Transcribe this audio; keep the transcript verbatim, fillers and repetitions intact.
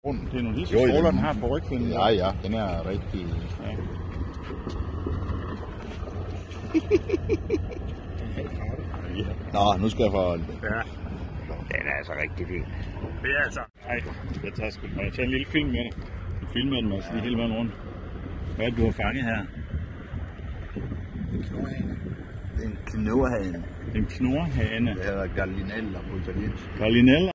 Det er nogle hisse stråler, den har på rygfinden. Ja, ja, den er rigtig... Ja. Nå, nu skal jeg få... Ja. Den er altså rigtig fin. Det er altså... Ej, jeg tager sgu... Jeg tager en lille film med det. Du filmer den også lige hele vejen rundt. Hvad er det, du har fanget her? En Knurhane. En Knurhane. Det hedder gallinella på italiensk. Gallinella.